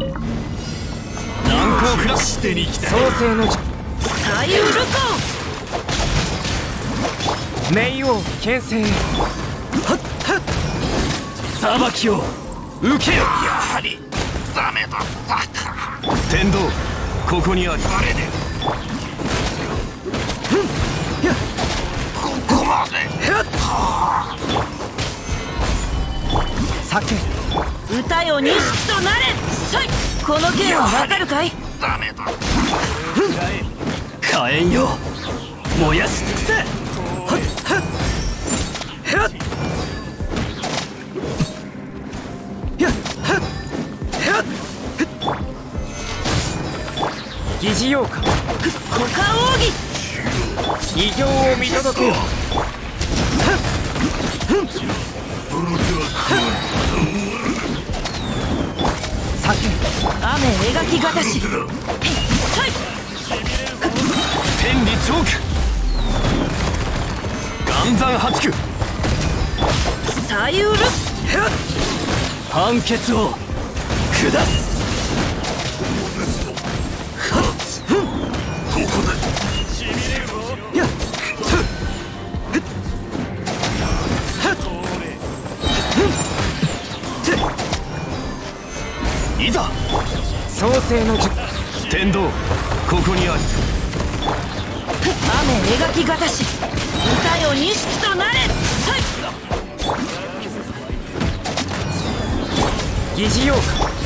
難攻クラッシュに来た。創世の左右ルコン冥王牽制。裁きを受けよ。やはりダメだったか。天道ここにあり。ここまで。 酒歌よ錦となれ。この剣はわかるかい。 ダメだ。火炎よ燃やし尽くせ。疑似妖怪股間奥義異形を見届けよ。 雨描きがたし。 天理チョーク岩山八九左右ル判決を下す。ここでいざ創世の天道ここにあり。 雨描きがたし歌よ錦となれ。 疑似妖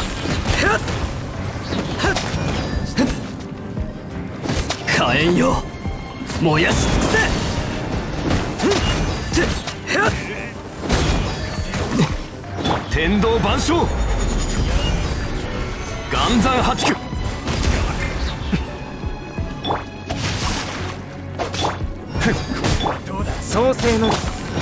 怪火炎よ燃やし尽くせ。天道万象岩山八九創世の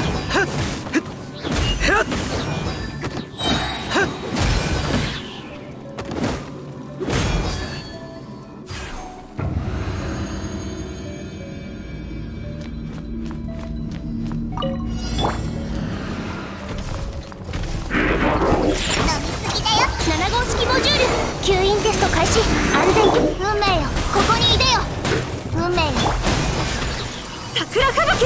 7号式モジュール吸引テスト開始。安全運命よここにいでよ。運命よ桜吹雪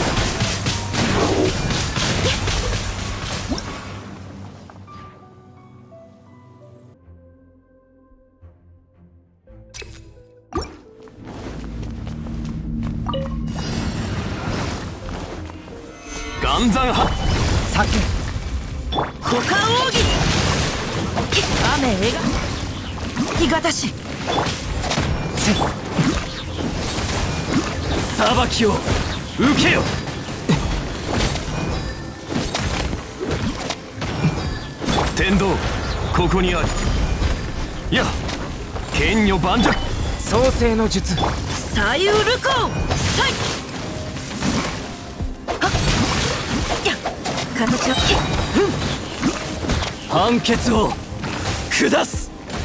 岩山八酒股間奥義雨描きがたし。 裁きを受けよ。天道ここにあり。いや剣女盤石創世の術左右ルコン形を判決を下す。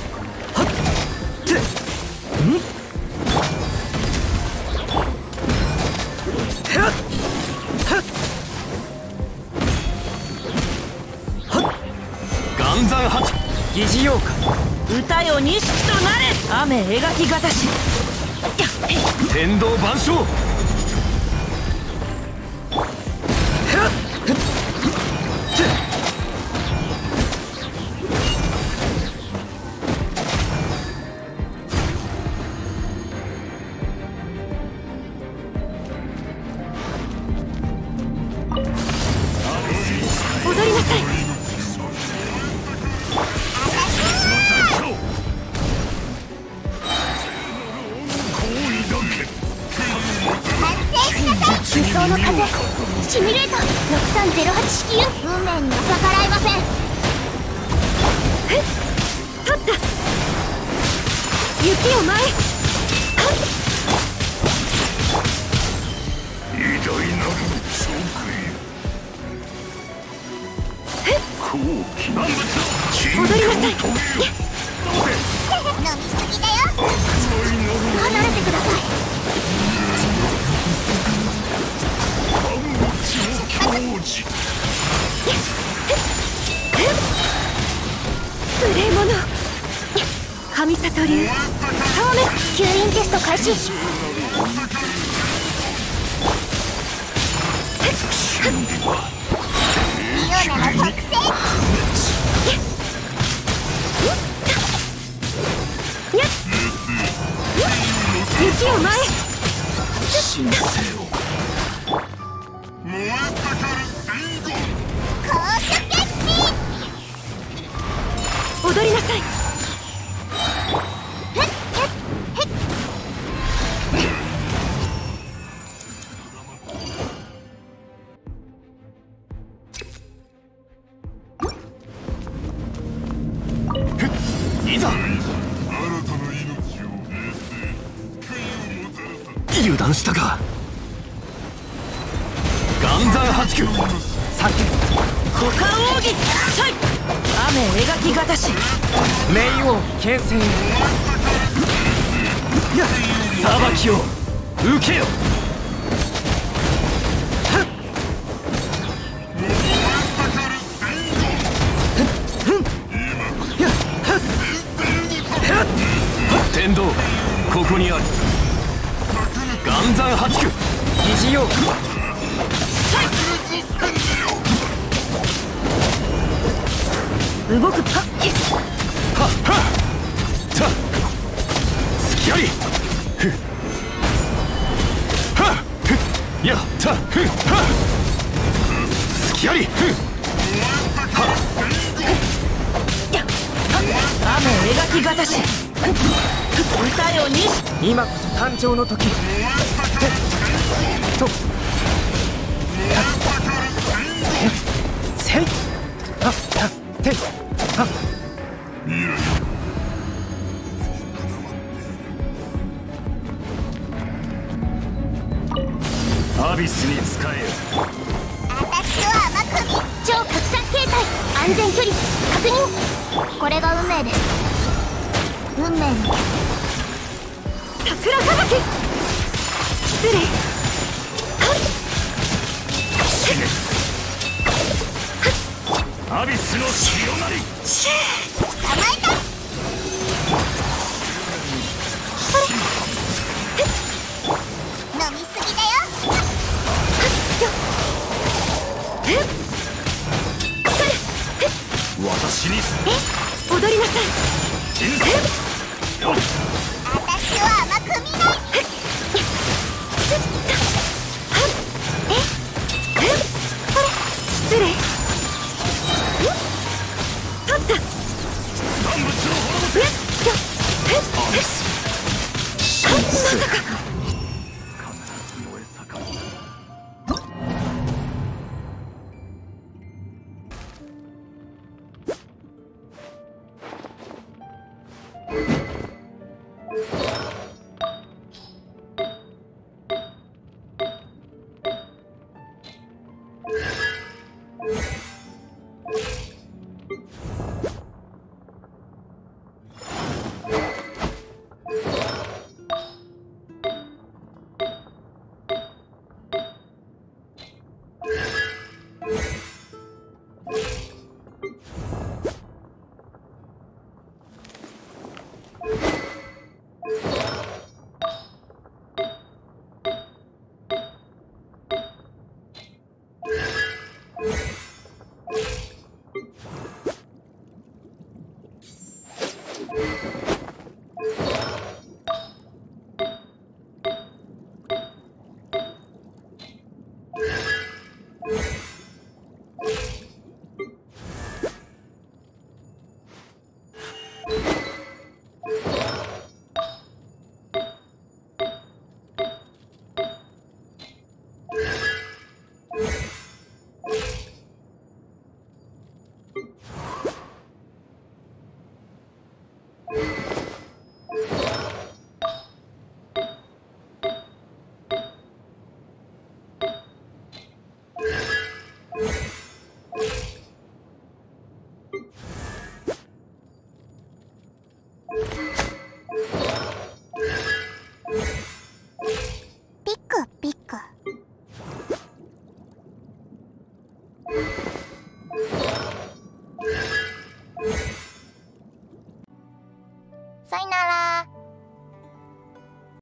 岩山八疑似妖怪歌よ錦となれ。雨描きがたし天道万象踊りなさい。 輸送の風シミュレート6308式運命には逆らえません。 取った雪を前偉大なるチョークよ高貴万物踊りなさい。 飲みすぎだよ。離れてください。 無礼者サト流透明吸引テスト開始。イオナの作戦。雪を前へ。 神聖を踊りなさい。 いざ油断したか。岩山八九さっき股間奥義さい。雨描きがたし冥王牽制裁きを受けよ。天道ここにある。岩山八九疑似用動くパッはっはった隙ありふっはっふっやったふっはっ隙ありふっはっ雨描きがたし歌よに今こそ誕生の時。とせいはったてはアビスに使えよ。 私は甘く見超拡散形態安全距離確認。これが運命です。運命の桜吹雪。失礼。 アビスの潮なり捕まえた。飲みすぎだよ。 私に踊りなさい。 私は甘く見ない。 失礼。取った。 万物を滅ぼせ。 まさか。 さよなら。